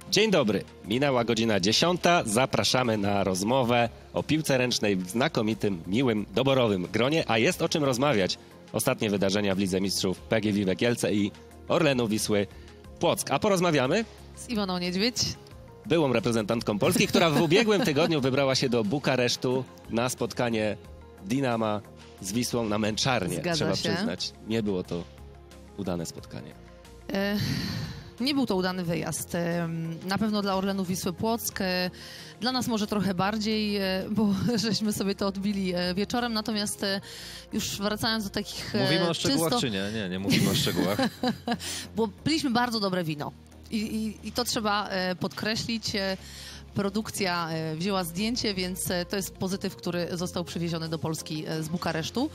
Dzień dobry, minęła godzina 10. Zapraszamy na rozmowę o piłce ręcznej w znakomitym, miłym, doborowym gronie, a jest o czym rozmawiać. Ostatnie wydarzenia w Lidze Mistrzów PGW Kielce i Orlenu Wisły Płock. A porozmawiamy z Iwoną Niedźwiedź, byłą reprezentantką Polski, która w ubiegłym tygodniu wybrała się do Bukaresztu na spotkanie Dinama z Wisłą na męczarnię. Trzeba przyznać, nie było to udane spotkanie. Nie był to udany wyjazd. Na pewno dla Orlenu Wisły Płock. Dla nas może trochę bardziej, bo żeśmy sobie to odbili wieczorem. Natomiast już wracając do takich... Mówimy o szczegółach czy nie? Nie mówimy o szczegółach. Bo piliśmy bardzo dobre wino. I to trzeba podkreślić. Produkcja wzięła zdjęcie, więc to jest pozytyw, który został przywieziony do Polski z Bukaresztu.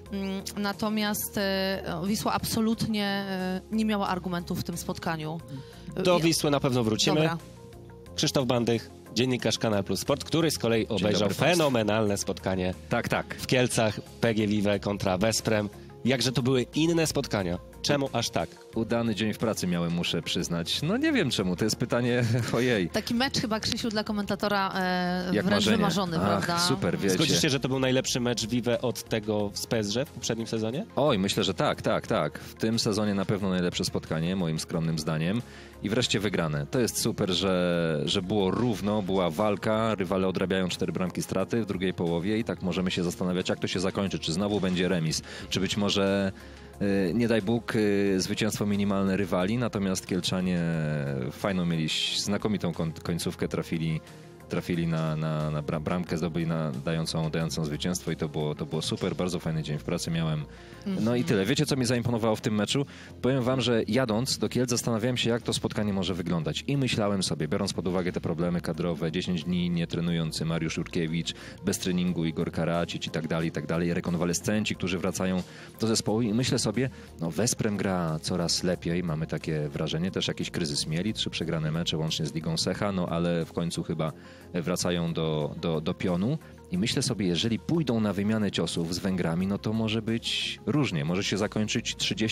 Natomiast Wisła absolutnie nie miała argumentów w tym spotkaniu. Do Wisły na pewno wrócimy. Dobra. Krzysztof Bandych, dziennikarz Kanal Plus Sport, który z kolei obejrzał fenomenalne spotkanie w Kielcach PGW kontra Vesprem. Jakże to były inne spotkania. Czemu aż tak? Udany dzień w pracy miałem, muszę przyznać. No nie wiem czemu, to jest pytanie, ojej. Taki mecz chyba, Krzysiu, dla komentatora jak wręcz marzenie. wymarzony, prawda? Super, wiecie. Zgodzisz się, że to był najlepszy mecz Vive od tego z PSG w poprzednim sezonie? Oj, myślę, że tak. W tym sezonie na pewno najlepsze spotkanie, moim skromnym zdaniem. I wreszcie wygrane. To jest super, że było równo, była walka, rywale odrabiają 4 bramki straty w drugiej połowie i tak możemy się zastanawiać, jak to się zakończy. Czy znowu będzie remis, czy być może... nie daj Bóg, zwycięstwo minimalne rywali, natomiast Kielczanie fajną mieli, znakomitą końcówkę, trafili na bramkę, zdobyli dającą zwycięstwo i to było super, bardzo fajny dzień w pracy miałem. No i tyle. Wiecie, co mi zaimponowało w tym meczu? Powiem wam, że jadąc do Kielc zastanawiałem się, jak to spotkanie może wyglądać i myślałem sobie, biorąc pod uwagę te problemy kadrowe, 10 dni nie trenujący Mariusz Jurkiewicz, bez treningu Igor Karacic i tak dalej, rekonwalescenci, którzy wracają do zespołu i myślę sobie, no Vesprem gra coraz lepiej, mamy takie wrażenie, też jakiś kryzys mieli, 3 przegrane mecze łącznie z Ligą Secha, no ale w końcu chyba wracają do pionu i myślę sobie, jeżeli pójdą na wymianę ciosów z Węgrami, no to może być różnie. Może się zakończyć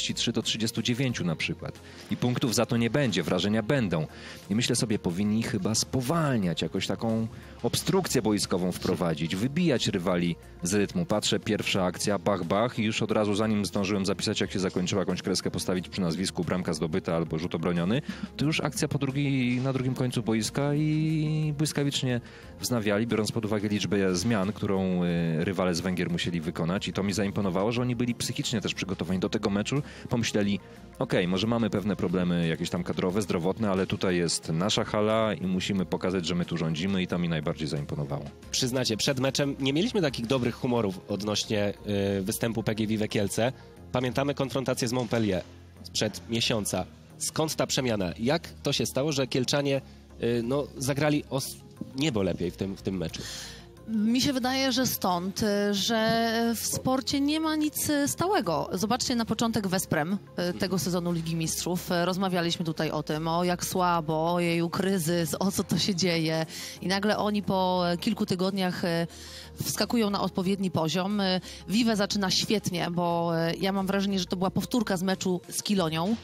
33-39 na przykład. I punktów za to nie będzie, wrażenia będą. I myślę sobie, powinni chyba spowalniać, jakoś taką obstrukcję boiskową wprowadzić, wybijać rywali z rytmu. Patrzę, pierwsza akcja, bach i już od razu, zanim zdążyłem zapisać, jak się zakończyła, jakąś kreskę postawić przy nazwisku, bramka zdobyta albo rzut obroniony, to już akcja na drugim końcu boiska i błyskawicznie wznawiali, biorąc pod uwagę liczbę zmian, którą rywale z Węgier musieli wykonać i to mi zaimponowało, że oni byli psychicznie też przygotowani do tego meczu. Pomyśleli, okej, może mamy pewne problemy jakieś tam kadrowe, zdrowotne, ale tutaj jest nasza hala i musimy pokazać, że my tu rządzimy i to mi najbardziej zaimponowało. Przyznacie, przed meczem nie mieliśmy takich dobrych humorów odnośnie występu PGW Kielce. Pamiętamy konfrontację z Montpellier sprzed miesiąca. Skąd ta przemiana? Jak to się stało, że Kielczanie zagrali o niebo lepiej w tym meczu? Mi się wydaje, że stąd, że w sporcie nie ma nic stałego. Zobaczcie na początek Vesprem tego sezonu Ligi Mistrzów. Rozmawialiśmy tutaj o tym, o jak słabo, o jeju kryzys, o co to się dzieje. I nagle oni po kilku tygodniach wskakują na odpowiedni poziom. Vive zaczyna świetnie, bo ja mam wrażenie, że to była powtórka z meczu z Kilonią,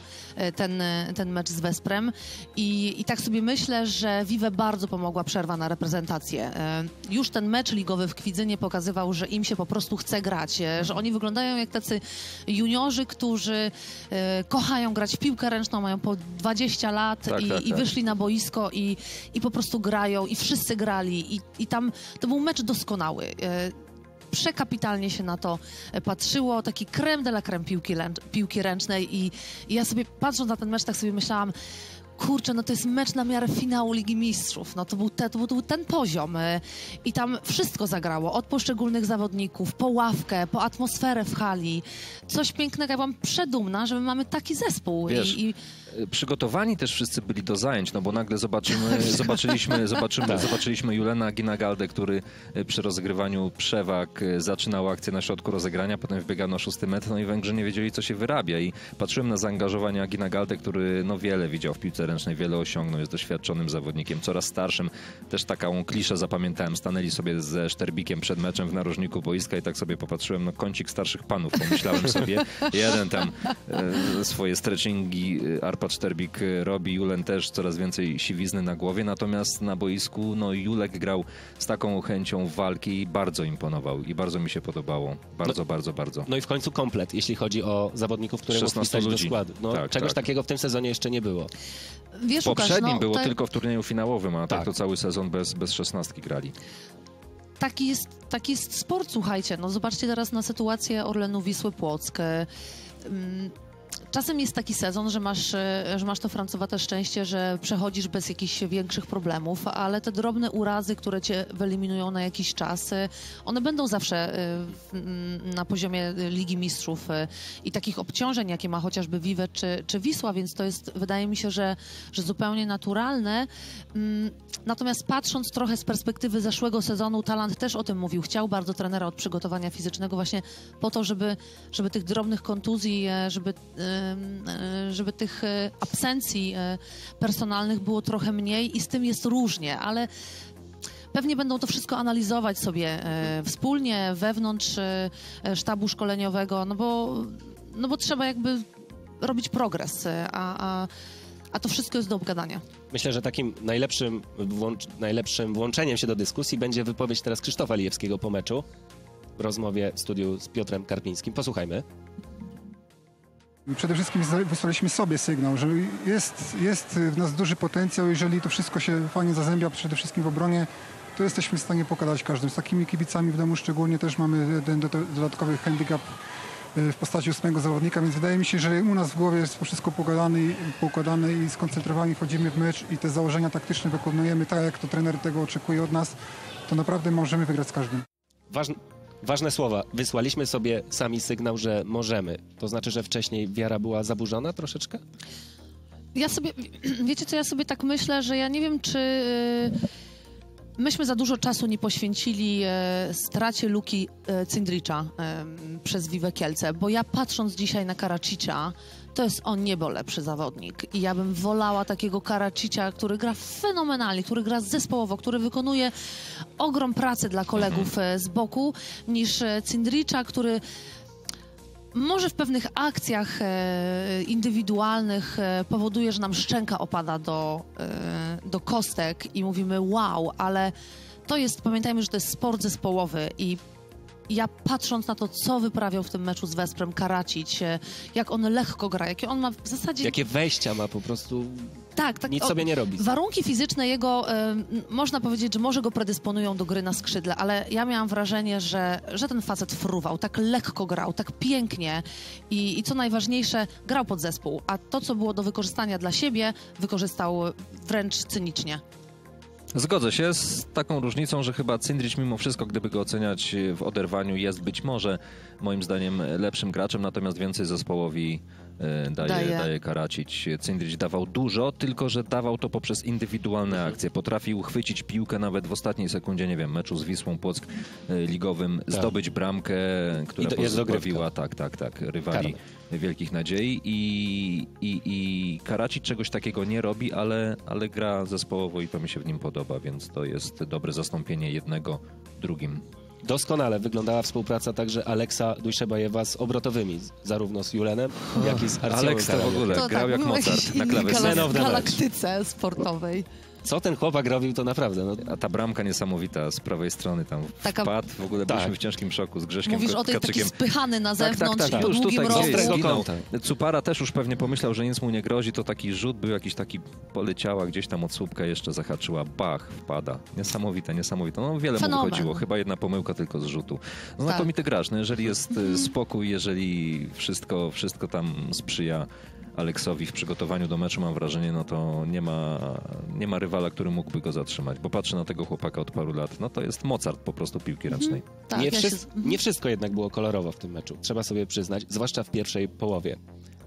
ten mecz z Vesprem. I tak sobie myślę, że Vive bardzo pomogła przerwa na reprezentację. Już ten mecz ligowy w Kwidzynie pokazywał, że im się po prostu chce grać, że oni wyglądają jak tacy juniorzy, którzy kochają grać w piłkę ręczną, mają po 20 lat i wyszli na boisko i po prostu grają i wszyscy grali i tam to był mecz doskonały. Przekapitalnie się na to patrzyło, taki crème de la crème piłki ręcznej i ja sobie patrząc na ten mecz tak sobie myślałam, kurczę, no to jest mecz na miarę finału Ligi Mistrzów. No to był ten poziom. I tam wszystko zagrało. Od poszczególnych zawodników, po ławkę, po atmosferę w hali. Coś pięknego. Ja byłam przedumna, że my mamy taki zespół. Wiesz, przygotowani też wszyscy byli do zajęć, no bo nagle zobaczyliśmy Julena Ginagaldę, który przy rozgrywaniu przewag zaczynał akcję na środku rozegrania, potem wbiegał na 6 metr, no i Węgrzy nie wiedzieli, co się wyrabia. I patrzyłem na zaangażowanie Ginagaldę, który wiele widział w piłce piłce ręcznej, wiele osiągnął, jest doświadczonym zawodnikiem, coraz starszym. Też taką kliszę zapamiętałem, stanęli sobie ze Szterbikiem przed meczem w narożniku boiska i tak sobie popatrzyłem, no kącik starszych panów, pomyślałem sobie. Jeden tam swoje stretchingi Arpad Szterbik robi, Julen też coraz więcej siwizny na głowie, natomiast na boisku no Julek grał z taką chęcią walki i bardzo imponował i bardzo mi się podobało. Bardzo. No i w końcu komplet, jeśli chodzi o zawodników, które mógł wpisać do składu. No, czegoś takiego w tym sezonie jeszcze nie było. Wiesz, w poprzednim Łukasz, było tylko w turnieju finałowym, a tak to cały sezon bez 16 grali. Taki jest sport, słuchajcie. No zobaczcie teraz na sytuację Orlenu Wisły Płock. Czasem jest taki sezon, że masz to francowate szczęście, że przechodzisz bez jakichś większych problemów, ale te drobne urazy, które cię wyeliminują na jakiś czas, one będą zawsze na poziomie Ligi Mistrzów i takich obciążeń, jakie ma chociażby Vive czy Wisła, więc to jest, wydaje mi się, że zupełnie naturalne. Natomiast patrząc trochę z perspektywy zeszłego sezonu, Talant też o tym mówił. Chciał bardzo trenera od przygotowania fizycznego właśnie po to, żeby tych drobnych kontuzji, żeby tych absencji personalnych było trochę mniej i z tym jest różnie, ale pewnie będą to wszystko analizować sobie wspólnie, wewnątrz sztabu szkoleniowego, no bo trzeba jakby robić progres, a to wszystko jest do obgadania. Myślę, że takim najlepszym włączeniem się do dyskusji będzie wypowiedź teraz Krzysztofa Lijewskiego po meczu w rozmowie w studiu z Piotrem Karpińskim. Posłuchajmy. Przede wszystkim wysłaliśmy sobie sygnał, że jest w nas duży potencjał, jeżeli to wszystko się fajnie zazębia, przede wszystkim w obronie, to jesteśmy w stanie pokazać każdym. Z takimi kibicami w domu szczególnie też mamy ten dodatkowy handicap w postaci 8 zawodnika, więc wydaje mi się, że u nas w głowie jest to wszystko poukładane i skoncentrowani wchodzimy w mecz i te założenia taktyczne wykonujemy tak, jak to trener tego oczekuje od nas, to naprawdę możemy wygrać z każdym. Ważne słowa. Wysłaliśmy sobie sami sygnał, że możemy. To znaczy, że wcześniej wiara była zaburzona troszeczkę? Wiecie co, ja sobie tak myślę, że ja nie wiem, czy myśmy za dużo czasu nie poświęcili stracie Luki Cindricza przez Vive Kielce, bo ja patrząc dzisiaj na Karacicza, to jest o niebo lepszy zawodnik i ja bym wolała takiego Karacicza, który gra fenomenalnie, który gra zespołowo, który wykonuje ogrom pracy dla kolegów z boku, niż Cindricza, który może w pewnych akcjach indywidualnych powoduje, że nam szczęka opada do kostek i mówimy wow, ale to jest, pamiętajmy, że to jest sport zespołowy i ja patrząc na to, co wyprawiał w tym meczu z Wesprem Karacic, jak on lekko gra, jakie on ma w zasadzie... Jakie wejścia ma po prostu... Tak, nic sobie nie robi. Warunki fizyczne jego, można powiedzieć, że może go predysponują do gry na skrzydle, ale ja miałam wrażenie, że ten facet fruwał, tak lekko grał, tak pięknie i co najważniejsze, grał pod zespół, a to, co było do wykorzystania dla siebie, wykorzystał wręcz cynicznie. Zgodzę się z taką różnicą, że chyba Cindric mimo wszystko, gdyby go oceniać w oderwaniu, jest być może moim zdaniem lepszym graczem, natomiast więcej zespołowi daje Karacic. Cindric dawał dużo, tylko że dawał to poprzez indywidualne akcje. Potrafił chwycić piłkę nawet w ostatniej sekundzie, nie wiem, meczu z Wisłą Płock ligowym, zdobyć bramkę, która pozbawiła rywali wielkich nadziei i Karacic czegoś takiego nie robi, ale gra zespołowo i to mi się w nim podoba, więc to jest dobre zastąpienie jednego drugim. Doskonale wyglądała współpraca także Aleksa Dujszebajewa z obrotowymi, zarówno z Julenem, jak i z Arcją. Aleks to w ogóle grał jak Mozart na klawesynie. W galaktyce sportowej. Co ten chłopak robił, to naprawdę. No. A ta bramka niesamowita z prawej strony tam wpadł, w ogóle byliśmy w ciężkim szoku z Grześkiem Mówisz o tej taki spychany na zewnątrz tak. po długim rogu. Cupara też już pewnie pomyślał, że nic mu nie grozi, to taki rzut był jakiś taki, poleciała gdzieś tam od słupka, jeszcze zahaczyła, bach, wpada. Niesamowite. No wiele mu wychodziło, chyba jedna pomyłka tylko z rzutu. No znakomity gracz, no jeżeli jest spokój, jeżeli wszystko tam sprzyja Aleksowi w przygotowaniu do meczu, mam wrażenie, no to nie ma rywala, który mógłby go zatrzymać, bo patrzę na tego chłopaka od paru lat, no to jest Mozart po prostu piłki ręcznej. Tak, nie wszystko jednak było kolorowo w tym meczu, trzeba sobie przyznać, zwłaszcza w pierwszej połowie.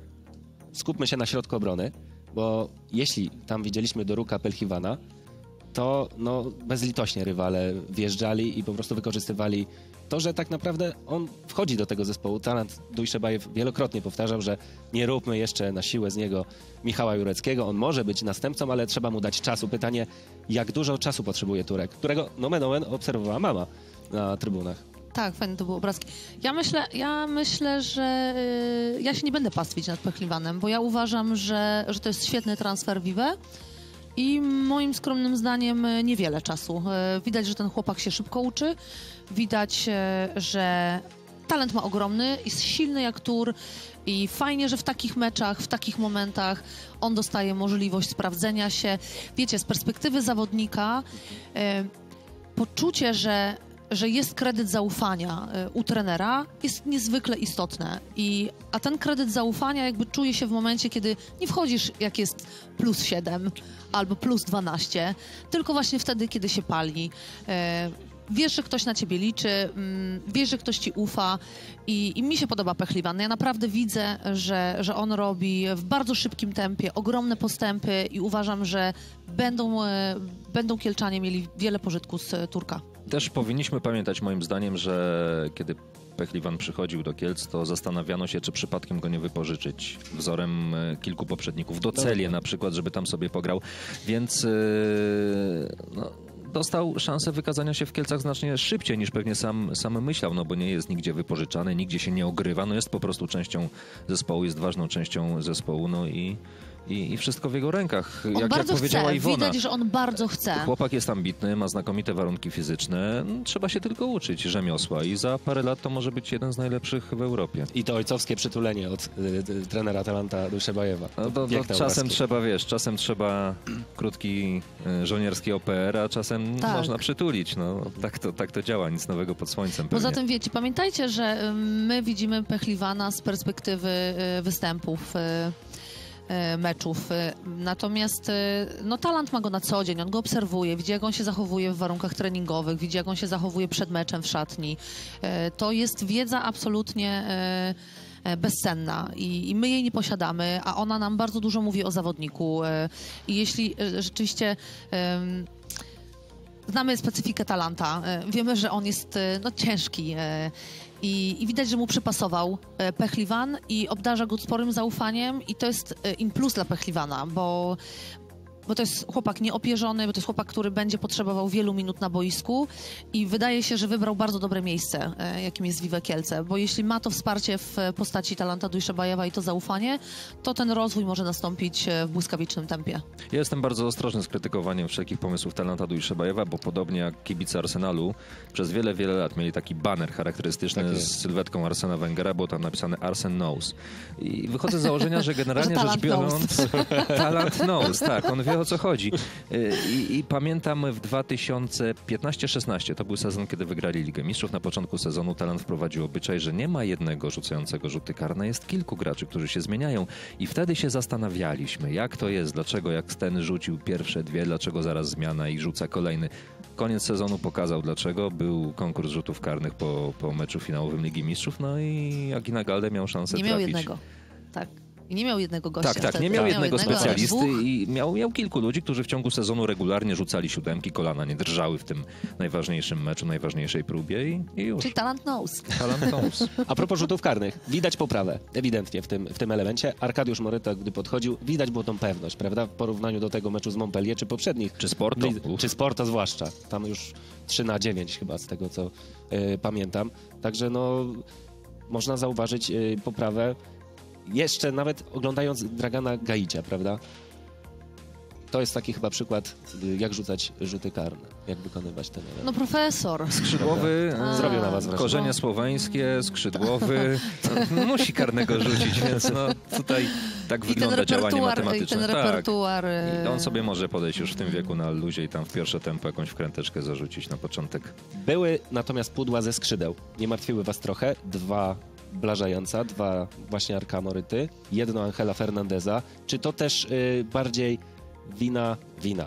Skupmy się na środku obrony, bo jeśli tam widzieliśmy Doruka Pelchiwana, to no, bezlitośnie rywale wjeżdżali i po prostu wykorzystywali to, że tak naprawdę on wchodzi do tego zespołu. Talant Dujszebajew wielokrotnie powtarzał, że nie róbmy jeszcze na siłę z niego Michała Jureckiego. On może być następcą, ale trzeba mu dać czasu. Pytanie, jak dużo czasu potrzebuje Turek, którego nomen omen obserwowała mama na trybunach. Tak, fajne to były obrazki. Ja myślę, że ja się nie będę pastwić nad Pechliwanem, bo ja uważam, że to jest świetny transfer Vive i moim skromnym zdaniem niewiele czasu. Widać, że ten chłopak się szybko uczy. Widać, że talent ma ogromny, jest silny jak tur i fajnie, że w takich meczach, w takich momentach on dostaje możliwość sprawdzenia się. Wiecie, z perspektywy zawodnika poczucie, że jest kredyt zaufania u trenera, jest niezwykle istotne. A ten kredyt zaufania jakby czuje się w momencie, kiedy nie wchodzisz, jak jest +7 albo +12, tylko właśnie wtedy, kiedy się pali. Wiesz, że ktoś na ciebie liczy, wiesz, że ktoś ci ufa i mi się podoba Pechliwan. Ja naprawdę widzę, że on robi w bardzo szybkim tempie ogromne postępy i uważam, że będą Kielczanie mieli wiele pożytku z Turka. Też powinniśmy pamiętać moim zdaniem, że kiedy Pechliwan przychodził do Kielc, to zastanawiano się, czy przypadkiem go nie wypożyczyć wzorem kilku poprzedników. Do Celię na przykład, żeby tam sobie pograł. Więc dostał szansę wykazania się w Kielcach znacznie szybciej niż pewnie sam myślał, no bo nie jest nigdzie wypożyczany, nigdzie się nie ogrywa, no jest po prostu częścią zespołu, jest ważną częścią zespołu, no i wszystko w jego rękach. On jak bardzo powiedziała chce, Iwona. widać, że on bardzo chce. Chłopak jest ambitny, ma znakomite warunki fizyczne, trzeba się tylko uczyć rzemiosła i za parę lat to może być jeden z najlepszych w Europie. I to ojcowskie przytulenie od trenera Talanta Dujszebajewa. No czasem trzeba krótki żołnierski OPR, a czasem Tak. można przytulić. No, tak to działa, nic nowego pod słońcem pewnie. Poza tym wiecie, pamiętajcie, że my widzimy Pechliwana z perspektywy występów, meczów. Natomiast no, Talant ma go na co dzień, on go obserwuje, widzi jak on się zachowuje w warunkach treningowych, widzi jak on się zachowuje przed meczem w szatni. To jest wiedza absolutnie bezcenna i my jej nie posiadamy, a ona nam bardzo dużo mówi o zawodniku. I jeśli rzeczywiście znamy specyfikę Talanta, wiemy, że on jest no, ciężki, i widać, że mu przypasował Pechliwan i obdarza go sporym zaufaniem i to jest in plus dla Pechliwana, bo to jest chłopak nieopierzony, bo to jest chłopak, który będzie potrzebował wielu minut na boisku i wydaje się, że wybrał bardzo dobre miejsce, jakim jest Vive Kielce, bo jeśli ma to wsparcie w postaci Talanta Dujszebajewa i to zaufanie, to ten rozwój może nastąpić w błyskawicznym tempie. Ja jestem bardzo ostrożny z krytykowaniem wszelkich pomysłów Talanta Dujszebajewa, bo podobnie jak kibice Arsenalu przez wiele lat mieli taki baner charakterystyczny z sylwetką Arsena Wengera, było tam napisane Arsen knows. I wychodzę z założenia, że generalnie rzecz biorąc Talent knows, tak, on wie o co chodzi. I pamiętam w 2015-16, to był sezon, kiedy wygrali Ligę Mistrzów. Na początku sezonu Talent wprowadził obyczaj, że nie ma jednego rzucającego rzuty karne, jest kilku graczy, którzy się zmieniają. I wtedy się zastanawialiśmy, jak to jest, dlaczego jak ten rzucił pierwsze dwie, dlaczego zaraz zmiana i rzuca kolejny. Koniec sezonu pokazał dlaczego. Był konkurs rzutów karnych po meczu finałowym Ligi Mistrzów, no i Agina Galde miał szansę trafić. Nie miał jednego, tak. I nie miał jednego gościa. Tak, wtedy. nie miał jednego specjalisty ale i miał kilku ludzi, którzy w ciągu sezonu regularnie rzucali siódemki, kolana nie drżały w tym najważniejszym meczu, najważniejszej próbie i już. Czyli Talent knows. Talent knows. A propos rzutów karnych, widać poprawę, ewidentnie w tym elemencie. Arkadiusz Moryta, gdy podchodził, widać było tą pewność, prawda? W porównaniu do tego meczu z Montpellier, czy poprzednich. Czy Sporto. Czy Sporto zwłaszcza. Tam już 3-9 chyba, z tego co pamiętam. Także no, można zauważyć poprawę. Jeszcze nawet oglądając Dragana Gajicia, prawda? To jest taki chyba przykład, jak rzucać rzuty karne, jak wykonywać ten element. No profesor. Skrzydłowy, Zrobił na was wrażenie. korzenie słoweńskie, skrzydłowy, musi karnego rzucić, więc no tutaj tak wygląda działanie matematyczne. I ten repertuar. Tak. I on sobie może podejść już w tym wieku na luzie i tam w pierwsze tempo jakąś wkręteczkę zarzucić na początek. Były natomiast pudła ze skrzydeł. Nie martwiły was trochę? 2 Blażająca, 2 właśnie Arka Moryty, 1 Angela Fernandeza. Czy to też bardziej wina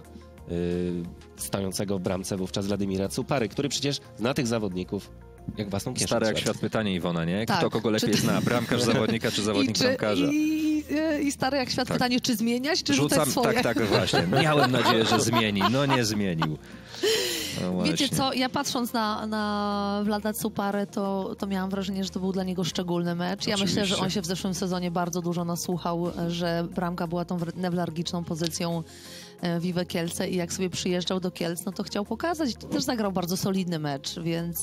stojącego w bramce wówczas Władimira Cupary, który przecież zna tych zawodników jak własną kieszeń. Stare jak świat pytanie, Iwona, nie? Tak. Kto kogo lepiej zna? Bramkarz zawodnika czy zawodnik bramkarza? I i stary jak świat Tak. pytanie, czy zmieniać, czy rzucać Rzucam, swoje. tak, właśnie. Miałem nadzieję, że zmieni. No nie zmienił. No właśnie. Wiecie co, ja patrząc na Vlada Cuparę, to miałam wrażenie, że to był dla niego szczególny mecz. Ja myślę, że Oczywiście. on się w zeszłym sezonie bardzo dużo nasłuchał, że bramka była tą newralgiczną pozycją Vive Kielce i jak sobie przyjeżdżał do Kielc, no to chciał pokazać. To też zagrał bardzo solidny mecz, więc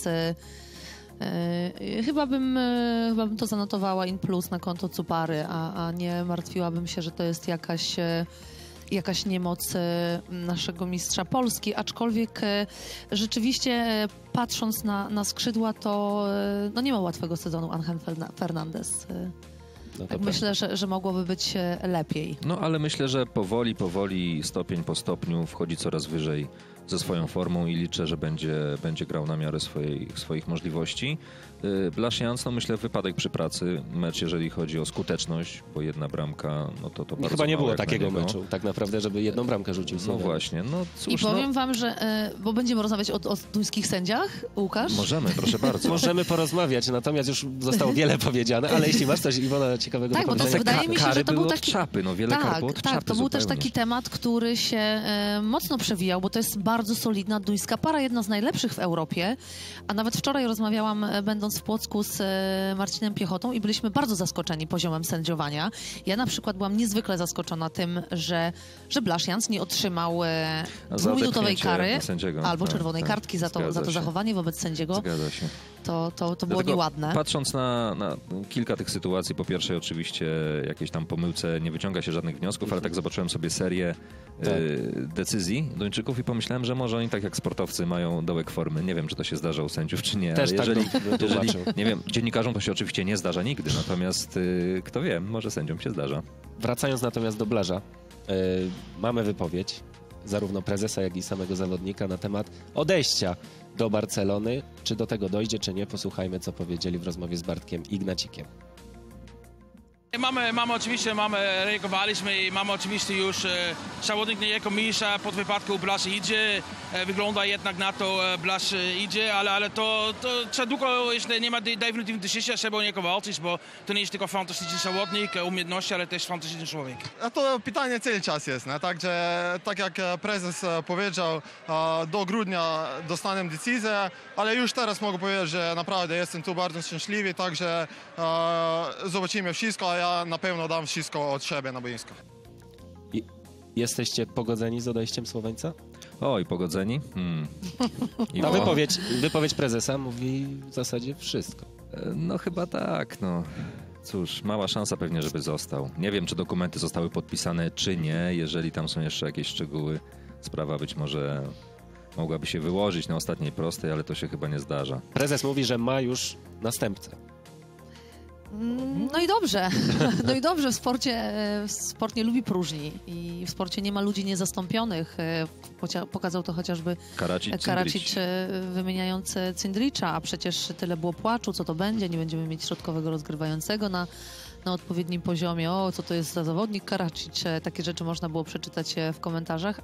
chyba bym to zanotowała in plus na konto Cupary, a nie martwiłabym się, że to jest jakaś niemoc naszego mistrza Polski, aczkolwiek rzeczywiście patrząc na skrzydła, to no nie ma łatwego sezonu Angel Fernandez. No to Tak myślę, że mogłoby być lepiej. No ale myślę, że powoli, stopień po stopniu wchodzi coraz wyżej ze swoją formą i liczę, że będzie grał na miarę swoich możliwości. Blaž Jans, no myślę, wypadek przy pracy, mecz jeżeli chodzi o skuteczność, bo jedna bramka, no to bardzo Chyba nie mało było jak na takiego niego. meczu, tak naprawdę, żeby jedną bramkę rzucił No sobie. właśnie, no cóż, I powiem wam, że, bo będziemy rozmawiać o duńskich sędziach, Łukasz? Możemy, proszę bardzo. Możemy porozmawiać, natomiast już zostało wiele powiedziane, ale jeśli masz coś, Iwona, ciekawego Tak, do bo to powiedzenia... wydaje mi się, Kary że to były był od taki... czapy, no wiele kar było od czapy Tak, to był też zupełnie. taki temat, który się mocno przewijał, bo to jest bardzo solidna duńska para, jedna z najlepszych w Europie, a nawet wczoraj rozmawiałam, będąc w Płocku z Marcinem Piechotą i byliśmy bardzo zaskoczeni poziomem sędziowania. Ja na przykład byłam niezwykle zaskoczona tym, że Blaž Jans nie otrzymał dwuminutowej odepchnięcie kary sędziego. albo Tak, czerwonej tak, kartki za to zgadza się. zachowanie wobec sędziego. Zgadza się. To było Dlatego nieładne. Patrząc na kilka tych sytuacji, po pierwsze oczywiście jakiejś tam pomyłce nie wyciąga się żadnych wniosków, ale tak zobaczyłem sobie serię decyzji Duńczyków i pomyślałem, że może oni tak jak sportowcy mają dołek formy. Nie wiem, czy to się zdarza u sędziów, czy nie. Też ale tak jeżeli, bym tłumaczył. nie wiem, dziennikarzom to się oczywiście nie zdarza nigdy, natomiast kto wie, może sędziom się zdarza. Wracając natomiast do Blaża, mamy wypowiedź zarówno prezesa, jak i samego zawodnika na temat odejścia do Barcelony. Czy do tego dojdzie, czy nie? Posłuchajmy, co powiedzieli w rozmowie z Bartkiem Ignacikiem. Reagowaliśmy i mamy oczywiście już zawodnik nie jako mistrza pod wypadku Blaž idzie. Wygląda jednak na to Blaž idzie, ale to trzeba długo jeszcze nie ma definitywnej decyzji, trzeba o niego walczyć, bo to nie jest tylko fantastyczny zawodnik, umiejętności, ale też fantastyczny człowiek. A to pytanie cały czas jest, nie? Także tak jak prezes powiedział, do grudnia dostanę decyzję, ale już teraz mogę powiedzieć, że naprawdę jestem tu bardzo szczęśliwy, także zobaczymy wszystko, a ja na pewno dam wszystko od siebie na boisku. Jesteście pogodzeni z odejściem Słoweńca? Oj, pogodzeni? Ta wypowiedź prezesa mówi w zasadzie wszystko. No chyba tak, no. Cóż, mała szansa pewnie, żeby został. Nie wiem, czy dokumenty zostały podpisane, czy nie. Jeżeli tam są jeszcze jakieś szczegóły, sprawa być może mogłaby się wyłożyć na ostatniej prostej, ale to się chyba nie zdarza. Prezes mówi, że ma już następcę. No i dobrze. No i dobrze. Sport nie lubi próżni i w sporcie nie ma ludzi niezastąpionych. Pokazał to chociażby Karadzic wymieniający Cindricza, a przecież tyle było płaczu, co to będzie. Nie będziemy mieć środkowego rozgrywającego na odpowiednim poziomie. O, co to jest za zawodnik Karadzic. Takie rzeczy można było przeczytać w komentarzach,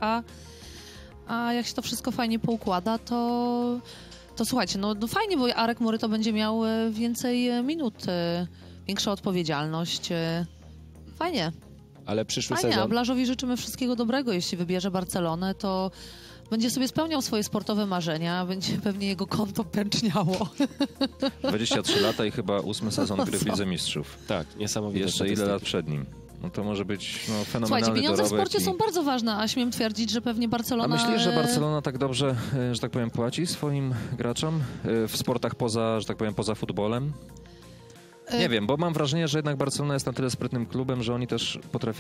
a jak się to wszystko fajnie poukłada, to słuchajcie, no fajnie, bo Arek Moryto będzie miał więcej minut, większa odpowiedzialność. Fajnie. Ale przyszły Fajnie, a sezon... Blażowi życzymy wszystkiego dobrego. Jeśli wybierze Barcelonę, to będzie sobie spełniał swoje sportowe marzenia, będzie pewnie jego konto pęczniało. 23 lata i chyba 8 sezon gry w Lidze Mistrzów. Tak, niesamowite. Jeszcze ile statystyki. lat przed nim. No to może być fenomenalny Słuchajcie, pieniądze w dorobek sporcie są bardzo ważne, a śmiem twierdzić, że pewnie Barcelona... A myślisz, że Barcelona tak dobrze, że tak powiem, płaci swoim graczom w sportach poza, że tak powiem, poza futbolem? Nie wiem, bo mam wrażenie, że jednak Barcelona jest na tyle sprytnym klubem, że oni też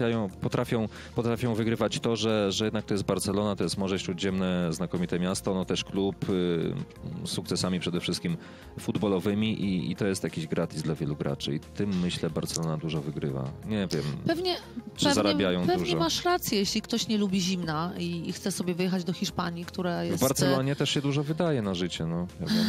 potrafią wygrywać to, że jednak to jest Barcelona, to jest Morze Śródziemne, znakomite miasto, no też klub z sukcesami przede wszystkim futbolowymi i to jest jakiś gratis dla wielu graczy i tym, myślę, Barcelona dużo wygrywa. Nie wiem, czy zarabiają pewnie dużo. masz rację, jeśli ktoś nie lubi zimna i chce sobie wyjechać do Hiszpanii, która jest... W Barcelonie też się dużo wydaje na życie, no. Ja wiem.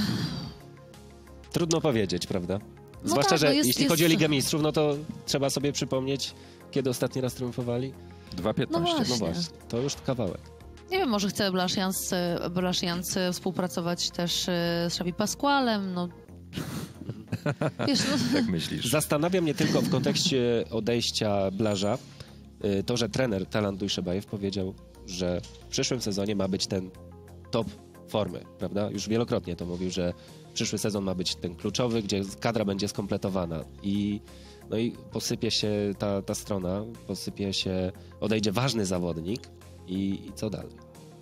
Trudno powiedzieć, prawda? No Zwłaszcza, tak, że no jeśli chodzi o Ligę Mistrzów, no to trzeba sobie przypomnieć, kiedy ostatni raz triumfowali. 2:15. No właśnie. No właśnie, to już kawałek. Nie wiem, może chce Blaž Jans współpracować też z Xavi Pascualem, no... Wiesz, no, Tak myślisz? Zastanawia mnie tylko w kontekście odejścia Blaża to, że trener Talant Dujszebajew powiedział, że w przyszłym sezonie ma być ten top formy, prawda? Już wielokrotnie to mówił, że przyszły sezon ma być ten kluczowy, gdzie kadra będzie skompletowana i posypie się ta strona, odejdzie ważny zawodnik i co dalej?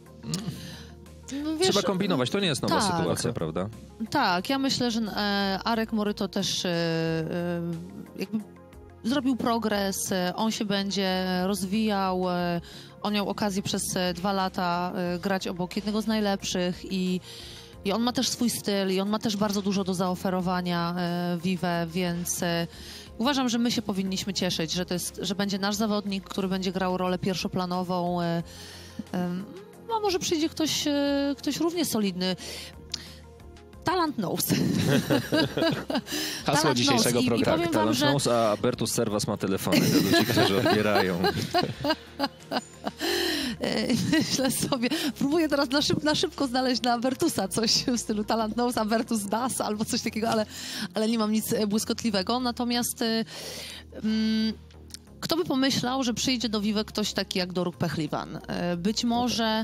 no wiesz, Trzeba kombinować, to nie jest nowa tak. sytuacja, prawda? Tak, ja myślę, że Arek Moryto też jakby zrobił progres, on się będzie rozwijał, on miał okazję przez 2 lata grać obok jednego z najlepszych i on ma też swój styl i on ma też bardzo dużo do zaoferowania Vive, więc uważam, że my się powinniśmy cieszyć, że będzie nasz zawodnik, który będzie grał rolę pierwszoplanową. A może przyjdzie ktoś równie solidny. Talent knows. Hasło Talent dzisiejszego knows. programu. I powiem wam, Talent że knows, a Bertus Servas ma telefony do ludzi, którzy odbierają. myślę sobie, próbuję teraz na szybko znaleźć na Bertusa coś w stylu Talent knows, a Bertus das albo coś takiego, ale nie mam nic błyskotliwego. Natomiast kto by pomyślał, że przyjdzie do Vive ktoś taki jak Doruk Pehlivan? Być może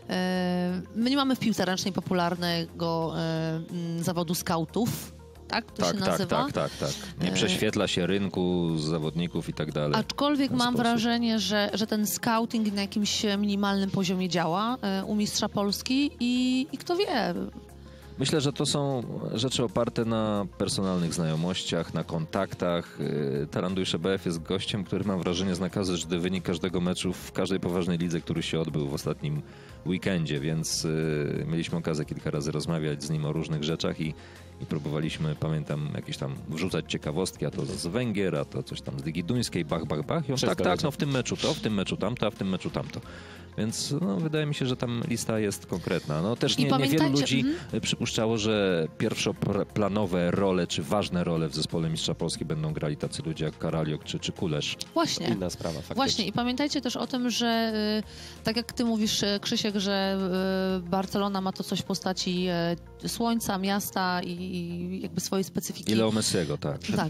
my nie mamy w piłce ręcznej popularnego zawodu skautów, tak? To się nazywa. Tak. Nie prześwietla się rynku zawodników i tak dalej. Aczkolwiek mam sposób. wrażenie, że ten scouting na jakimś minimalnym poziomie działa u mistrza Polski i kto wie. Myślę, że to są rzeczy oparte na personalnych znajomościach, na kontaktach. Talant Dujszebajew jest gościem, który mam wrażenie zna każdy wynik każdego meczu w każdej poważnej lidze, który się odbył w ostatnim weekendzie, więc mieliśmy okazję kilka razy rozmawiać z nim o różnych rzeczach i próbowaliśmy, pamiętam, jakieś tam wrzucać ciekawostki, a to z Węgier, a to coś tam z Ligi Duńskiej, bach. I on tak, no w tym meczu to, w tym meczu tamto, a w tym meczu tamto. Więc wydaje mi się, że tam lista jest konkretna. No też niewielu ludzi przypuszczało, że pierwszoplanowe role, czy ważne role w zespole Mistrza Polski będą grali tacy ludzie jak Karaliok czy Kulesz. Właśnie. Inna sprawa, faktycznie. Właśnie i pamiętajcie też o tym, że tak jak ty mówisz, Krzysiek, że Barcelona ma to coś w postaci słońca, miasta i jakby swojej specyfiki. I Leo Messiego, tak. Tak.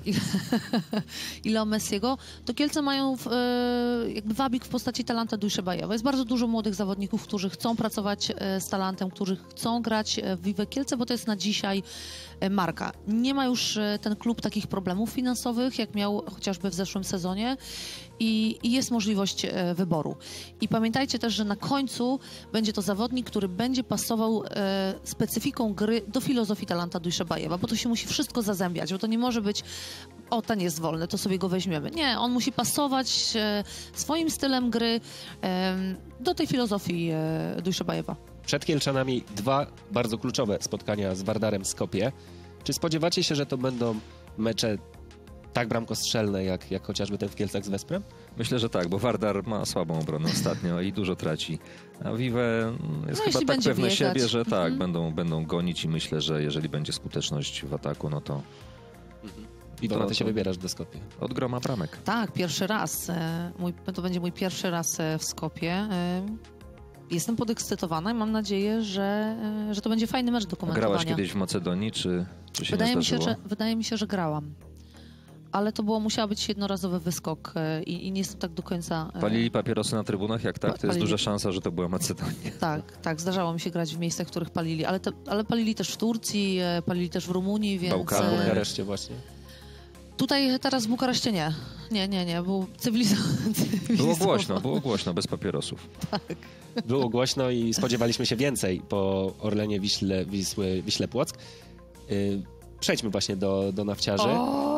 I Leo Messiego. To Kielce mają jakby wabik w postaci Talanta Dujszebajewa. Jest bardzo dużo młodych zawodników, którzy chcą pracować z Talantem, którzy chcą grać w Vive Kielce, bo to jest na dzisiaj marka. Nie ma już ten klub takich problemów finansowych, jak miał chociażby w zeszłym sezonie i jest możliwość wyboru. I pamiętajcie też, że na końcu będzie to zawodnik, który będzie pasował specyfiką gry do filozofii Talanta Dujszebajewa, bo to się musi wszystko zazębiać, bo to nie może być ten jest wolny, to sobie go weźmiemy. Nie, on musi pasować swoim stylem gry do tej filozofii Dujszebajewa. Przed Kielczanami 2 bardzo kluczowe spotkania z Wardarem Skopje. Czy spodziewacie się, że to będą mecze tak bramkostrzelne, jak chociażby ten w Kielcach z Wesprem? Myślę, że tak, bo Wardar ma słabą obronę ostatnio i dużo traci. A Vive jest chyba tak pewne biegać. siebie, że tak, będą gonić i myślę, że jeżeli będzie skuteczność w ataku, no to... Iwona, ty się wybierasz do Skopje. Od groma bramek. Tak, pierwszy raz. To będzie mój pierwszy raz w Skopie. Jestem podekscytowana i mam nadzieję, że to będzie fajny mecz do komentowania. Grałaś kiedyś w Macedonii, czy się nie zdarzyło? Wydaje mi się, że grałam. Ale to musiał być jednorazowy wyskok i nie jestem tak do końca... Palili papierosy na trybunach? Jak tak? To jest Palili. duża szansa, że to była Macedonia. Tak. Zdarzało mi się grać w miejscach, w których palili. Ale palili też w Turcji, palili też w Rumunii, więc... Bałkanu. W Bukareszcie właśnie. Tutaj teraz w Bukareszcie nie. Nie, był cywilizowany. Było głośno, bez papierosów. Było głośno i spodziewaliśmy się więcej po Orlenie Wiśle Płock. Przejdźmy właśnie do nawciarzy.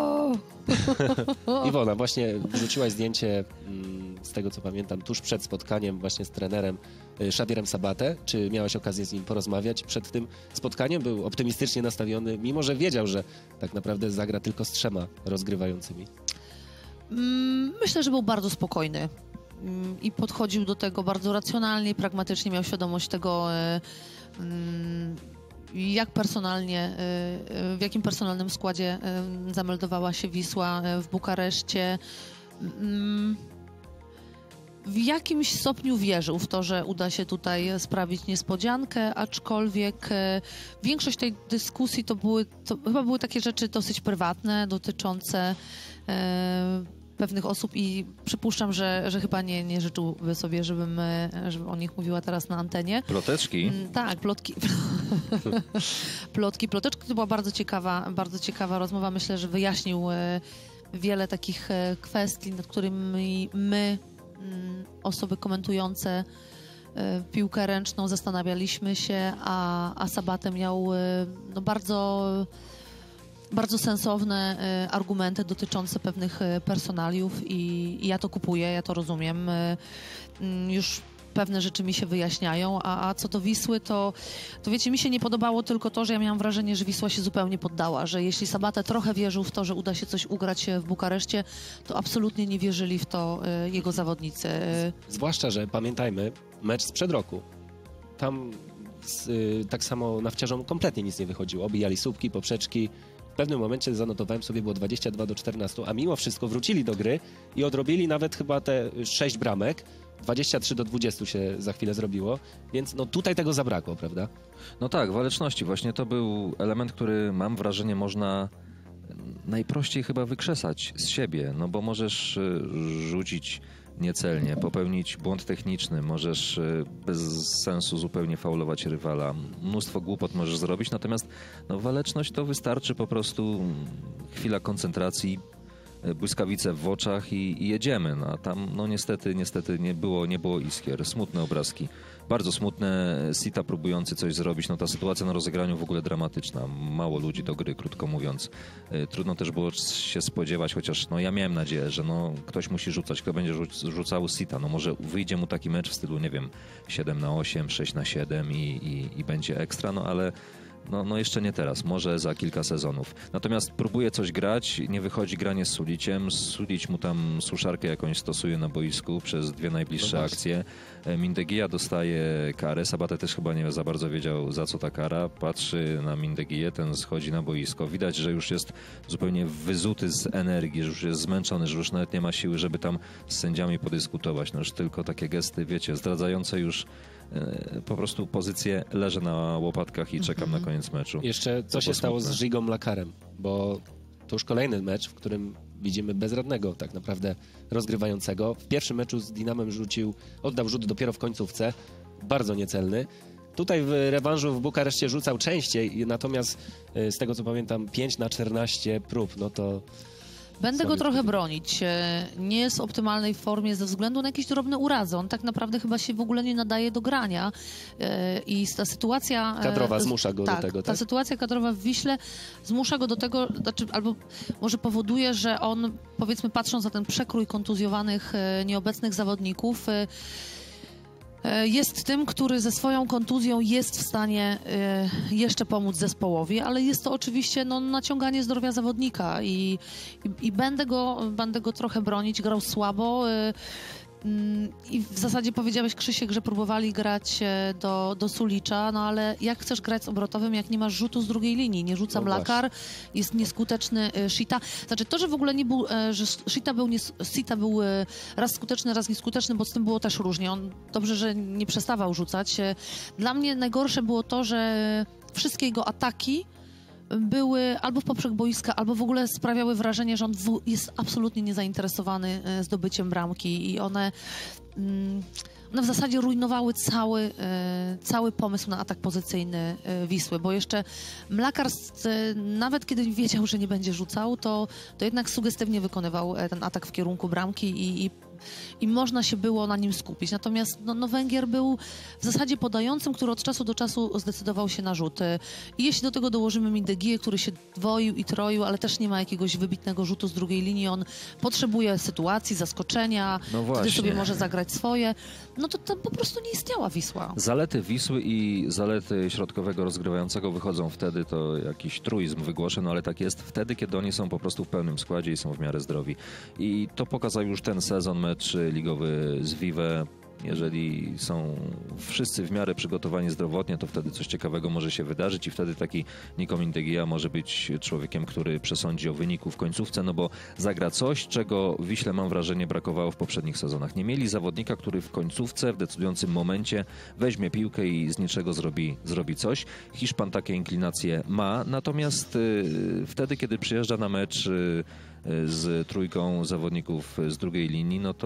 Iwona, właśnie wrzuciłaś zdjęcie, z tego co pamiętam, tuż przed spotkaniem właśnie z trenerem Xavierem Sabatę. Czy miałaś okazję z nim porozmawiać przed tym spotkaniem? Był optymistycznie nastawiony, mimo że wiedział, że tak naprawdę zagra tylko z 3 rozgrywającymi. Myślę, że był bardzo spokojny i podchodził do tego bardzo racjonalnie, pragmatycznie, miał świadomość tego, w jakim personalnym składzie zameldowała się Wisła w Bukareszcie. w jakimś stopniu wierzył w to, że uda się tutaj sprawić niespodziankę, aczkolwiek większość tej dyskusji to chyba były takie rzeczy dosyć prywatne, dotyczące pewnych osób i przypuszczam, że chyba nie życzyłby sobie, żebym o nich mówiła teraz na antenie. Ploteczki? Tak, plotki. Ploteczki to była bardzo ciekawa rozmowa. Myślę, że wyjaśnił wiele takich kwestii, nad którymi my, osoby komentujące piłkę ręczną, zastanawialiśmy się, a Sabatę miał bardzo sensowne argumenty dotyczące pewnych personaliów i ja to kupuję, ja to rozumiem. Już pewne rzeczy mi się wyjaśniają, a co do Wisły, to wiecie, mi się nie podobało tylko to, że ja miałam wrażenie, że Wisła się zupełnie poddała, że jeśli Sabata trochę wierzył w to, że uda się coś ugrać w Bukareszcie, to absolutnie nie wierzyli w to jego zawodnicy. Zwłaszcza, że pamiętajmy, mecz sprzed roku. Tam tak samo nawciarzom kompletnie nic nie wychodziło. Obijali słupki, poprzeczki. W pewnym momencie zanotowałem sobie, było 22-14, a mimo wszystko wrócili do gry i odrobili nawet chyba te 6 bramek. 23-20 się za chwilę zrobiło, więc no tutaj tego zabrakło, prawda? No tak, waleczności. Właśnie to był element, który mam wrażenie można najprościej chyba wykrzesać z siebie, no bo możesz rzucić niecelnie, popełnić błąd techniczny, możesz bez sensu zupełnie faulować rywala. Mnóstwo głupot możesz zrobić, natomiast waleczność to wystarczy po prostu chwila koncentracji, błyskawice w oczach i jedziemy. No, a tam niestety nie było iskier. Smutne obrazki. Bardzo smutne. Sita próbujący coś zrobić. No ta sytuacja na rozegraniu w ogóle dramatyczna. Mało ludzi do gry, krótko mówiąc. Trudno też było się spodziewać, chociaż ja miałem nadzieję, że ktoś musi rzucać. Kto będzie rzucał Sita? No może wyjdzie mu taki mecz w stylu, nie wiem, 7-8, 6-7 i będzie ekstra, ale jeszcze nie teraz, może za kilka sezonów. Natomiast próbuje coś grać, nie wychodzi granie z Suliciem. Sulic mu tam suszarkę jakąś stosuje na boisku przez 2 najbliższe akcje. Mindegia dostaje karę. Sabata też chyba nie za bardzo wiedział, za co ta kara. Patrzy na Mindegię, ten schodzi na boisko. Widać, że już jest zupełnie wyzuty z energii, że już jest zmęczony, że już nawet nie ma siły, żeby tam z sędziami podyskutować. Już tylko takie gesty, wiecie, zdradzające już po prostu pozycję, leżę na łopatkach i czekam na koniec meczu. Jeszcze co się stało z Żigą Mlakarem, bo to już kolejny mecz, w którym widzimy bezradnego tak naprawdę rozgrywającego. W pierwszym meczu z Dinamem oddał rzut dopiero w końcówce, bardzo niecelny. Tutaj w rewanżu w Bukareszcie rzucał częściej, natomiast z tego co pamiętam 5/14 prób, to... Będę go trochę bronić. Nie jest w optymalnej formie ze względu na jakieś drobne urazy. On tak naprawdę chyba się w ogóle nie nadaje do grania. I ta sytuacja... kadrowa zmusza go do tego, tak? Ta sytuacja kadrowa w Wiśle zmusza go do tego, albo może powoduje, że on, powiedzmy, patrząc na ten przekrój kontuzjowanych, nieobecnych zawodników, jest tym, który ze swoją kontuzją jest w stanie jeszcze pomóc zespołowi, ale jest to oczywiście naciąganie zdrowia zawodnika i będę go trochę bronić. Grał słabo i w zasadzie powiedziałeś, Krzysiek, że próbowali grać do Sulicza, ale jak chcesz grać z obrotowym, jak nie masz rzutu z drugiej linii? Nie rzuca Mlakar, jest nieskuteczny Sita. Znaczy to, że w ogóle nie był, że Sita był raz skuteczny, raz nieskuteczny, bo z tym było też różnie. On dobrze, że nie przestawał rzucać. Dla mnie najgorsze było to, że wszystkie jego ataki były albo w poprzek boiska, albo w ogóle sprawiały wrażenie, że on jest absolutnie niezainteresowany zdobyciem bramki i one w zasadzie rujnowały cały pomysł na atak pozycyjny Wisły, bo jeszcze Mlakar, nawet kiedy wiedział, że nie będzie rzucał, to jednak sugestywnie wykonywał ten atak w kierunku bramki i można się było na nim skupić. Natomiast Węgier był w zasadzie podającym, który od czasu do czasu zdecydował się na rzut. I jeśli do tego dołożymy Mindegię, który się dwoił i troił, ale też nie ma jakiegoś wybitnego rzutu z drugiej linii, on potrzebuje sytuacji, zaskoczenia, wtedy sobie może zagrać swoje, to po prostu nie istniała Wisła. Zalety Wisły i zalety środkowego rozgrywającego wychodzą wtedy, to jakiś truizm wygłoszę, ale tak jest wtedy, kiedy oni są po prostu w pełnym składzie i są w miarę zdrowi. I to pokazał już ten sezon, mecz ligowy z Vive. Jeżeli są wszyscy w miarę przygotowani zdrowotnie, to wtedy coś ciekawego może się wydarzyć i wtedy taki Nico Mintegia może być człowiekiem, który przesądzi o wyniku w końcówce, no bo zagra coś, czego Wiśle, mam wrażenie, brakowało w poprzednich sezonach. Nie mieli zawodnika, który w końcówce, w decydującym momencie weźmie piłkę i z niczego zrobi coś. Hiszpan takie inklinacje ma, natomiast wtedy, kiedy przyjeżdża na mecz z trójką zawodników z drugiej linii, no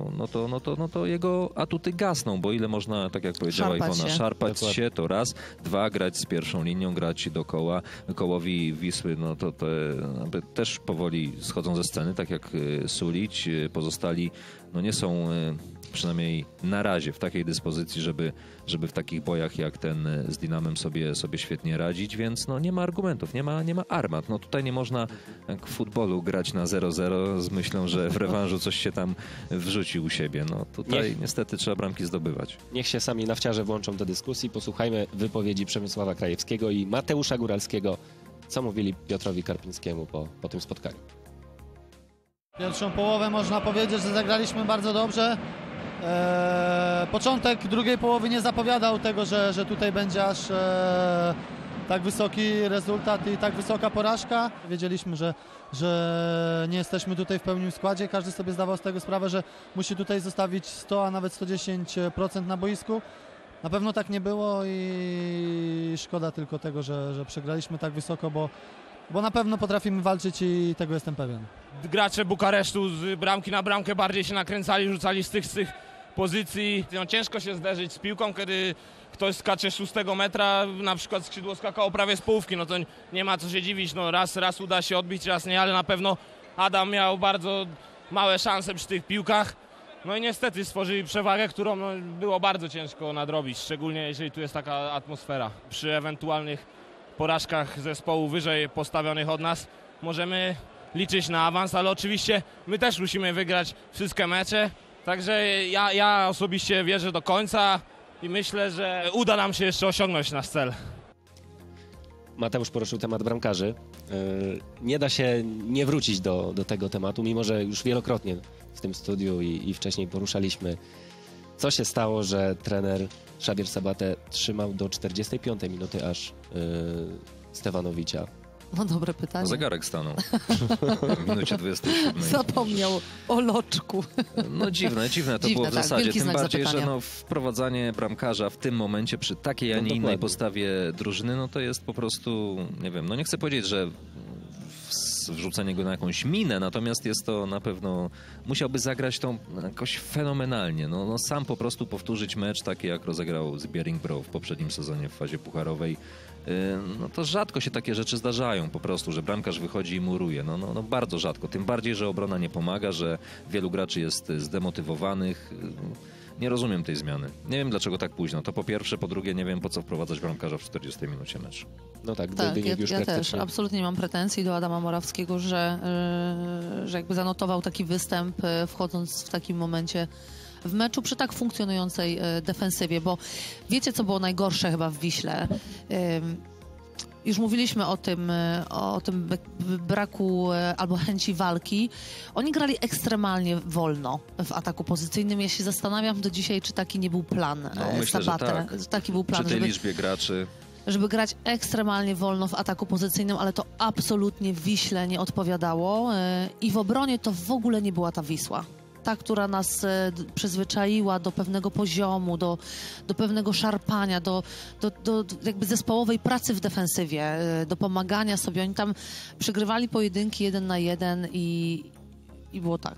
to jego atuty gasną, bo ile można, tak jak powiedziała Iwona, szarpać się, to raz, dwa, grać z pierwszą linią, grać dookoła. Kołowi Wisły, no to też powoli schodzą ze sceny, tak jak Sulić, pozostali, no nie są przynajmniej na razie w takiej dyspozycji, żeby w takich bojach jak ten z Dinamem sobie świetnie radzić, więc no nie ma argumentów, nie ma armat. No tutaj nie można jak w futbolu grać na 0-0 z myślą, że w rewanżu coś się tam wrzuci u siebie. No tutaj niestety trzeba bramki zdobywać. Niech się sami nafciarze włączą do dyskusji. Posłuchajmy wypowiedzi Przemysława Krajewskiego i Mateusza Góralskiego, co mówili Piotrowi Karpińskiemu po tym spotkaniu. Pierwszą połowę można powiedzieć, że zagraliśmy bardzo dobrze. Początek drugiej połowy nie zapowiadał tego, że tutaj będzie aż tak wysoki rezultat i tak wysoka porażka. Wiedzieliśmy, że nie jesteśmy tutaj w pełnym składzie. Każdy sobie zdawał z tego sprawę, że musi tutaj zostawić 100, a nawet 110% na boisku. Na pewno tak nie było i szkoda tylko tego, że przegraliśmy tak wysoko, bo na pewno potrafimy walczyć i tego jestem pewien. Gracze Bukaresztu z bramki na bramkę bardziej się nakręcali, rzucali z tych pozycji. No, ciężko się zderzyć z piłką, kiedy ktoś skacze 6 metra, na przykład skrzydło skakało prawie z połówki, no to nie ma co się dziwić, no raz uda się odbić, raz nie, ale na pewno Adam miał bardzo małe szanse przy tych piłkach. No i niestety stworzyli przewagę, którą było bardzo ciężko nadrobić, szczególnie jeżeli tu jest taka atmosfera. Przy ewentualnych porażkach zespołu wyżej postawionych od nas możemy liczyć na awans, ale oczywiście my też musimy wygrać wszystkie mecze. Także ja osobiście wierzę do końca i myślę, że uda nam się jeszcze osiągnąć nasz cel. Mateusz poruszył temat bramkarzy. Nie da się nie wrócić do tego tematu, mimo że już wielokrotnie w tym studiu i wcześniej poruszaliśmy, co się stało, że trener Szabir Sabatę trzymał do 45 minuty aż Stefanovicia. No dobre pytanie. Zegarek stanął w minucie 27. Zapomniał o loczku. No dziwne to było w zasadzie. Wielki Tym bardziej, zapytania. że wprowadzanie bramkarza w tym momencie przy takiej, a nie innej postawie drużyny, no to jest po prostu, nie wiem, no nie chcę powiedzieć, że wrzucenie go na jakąś minę, natomiast jest to na pewno, musiałby zagrać tą jakoś fenomenalnie. No sam po prostu powtórzyć mecz taki, jak rozegrał z Bjerringbro w poprzednim sezonie w fazie pucharowej. No to rzadko się takie rzeczy zdarzają po prostu, że bramkarz wychodzi i muruje. No bardzo rzadko. Tym bardziej, że obrona nie pomaga, że wielu graczy jest zdemotywowanych. Nie rozumiem tej zmiany. Nie wiem, dlaczego tak późno. To po pierwsze, po drugie, nie wiem, po co wprowadzać bramkarza w 40 minucie meczu. No tak, ja też absolutnie nie mam pretensji do Adama Morawskiego, że jakby zanotował taki występ, wchodząc w takim momencie w meczu przy tak funkcjonującej defensywie, bo wiecie, co było najgorsze chyba w Wiśle? Już mówiliśmy o tym braku albo chęci walki. Oni grali ekstremalnie wolno w ataku pozycyjnym. Ja się zastanawiam do dzisiaj, czy taki nie był plan myślę, Sabatę. że tak. Taki był plan, przy tej liczbie graczy. Żeby grać ekstremalnie wolno w ataku pozycyjnym, ale to absolutnie Wiśle nie odpowiadało. I w obronie to w ogóle nie była ta Wisła. Ta, która nas przyzwyczaiła do pewnego poziomu, do pewnego szarpania, do jakby zespołowej pracy w defensywie, do pomagania sobie. Oni tam przegrywali pojedynki 1 na 1 i było tak.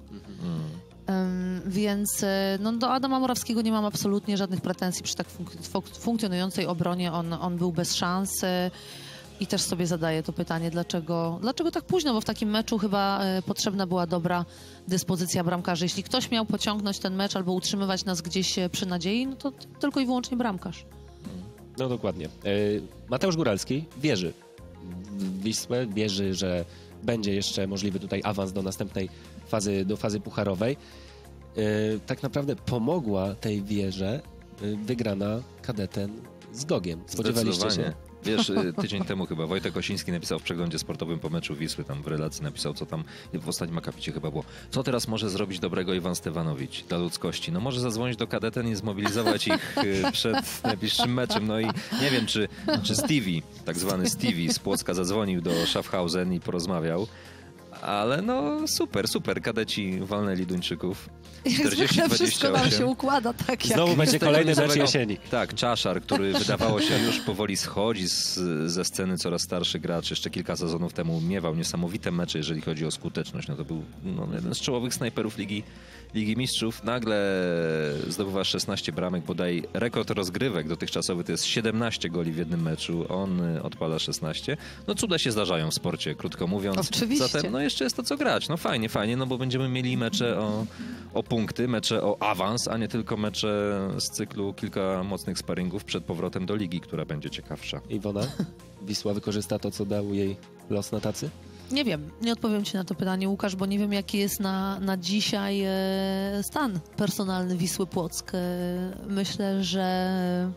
Więc do Adama Morawskiego nie mam absolutnie żadnych pretensji przy tak funkcjonującej obronie. On był bez szans. I też sobie zadaję to pytanie, dlaczego tak późno, bo w takim meczu chyba potrzebna była dobra dyspozycja bramkarzy. Jeśli ktoś miał pociągnąć ten mecz albo utrzymywać nas gdzieś przy nadziei, no to tylko i wyłącznie bramkarz. No dokładnie. Mateusz Góralski wierzy w Wisłę, wierzy, że będzie jeszcze możliwy tutaj awans do następnej fazy, do fazy pucharowej. Tak naprawdę pomogła tej wierze wygrana Kadetem z Gogiem. Spodziewaliście się? Wiesz, tydzień temu chyba Wojtek Osiński napisał w przeglądzie sportowym po meczu Wisły, tam w relacji napisał, co tam w ostatnim akapicie chyba było. Co teraz może zrobić dobrego Iwan Stewanowicz dla ludzkości? No może zadzwonić do Kadeten i zmobilizować ich przed najbliższym meczem. No i nie wiem, czy Stevie, tak zwany Stevie z Płocka zadzwonił do Schaffhausen i porozmawiał. Ale no super, kadeci walnęli Duńczyków. Jak zwykle wszystko nam się układa tak jak... Znowu będzie kolejny mecz jesieni. Tak, Czaszar, który wydawało się już powoli schodzi ze sceny, coraz starszy gracz. Jeszcze kilka sezonów temu miewał niesamowite mecze, jeżeli chodzi o skuteczność. No to był jeden z czołowych snajperów Ligi Mistrzów. Nagle zdobywa 16 bramek, bodaj rekord rozgrywek dotychczasowy to jest 17 goli w jednym meczu. On odpala 16. No cuda się zdarzają w sporcie, krótko mówiąc. Oczywiście. Zatem no jeszcze jest to co grać. No fajnie, no bo będziemy mieli mecze o punkty, mecze o awans, a nie tylko mecze z cyklu kilka mocnych sparingów przed powrotem do ligi, która będzie ciekawsza. Iwona, Wisła wykorzysta to, co dał jej los na tacy? Nie wiem, nie odpowiem ci na to pytanie, Łukasz, bo nie wiem, jaki jest na dzisiaj stan personalny Wisły Płock. Myślę, że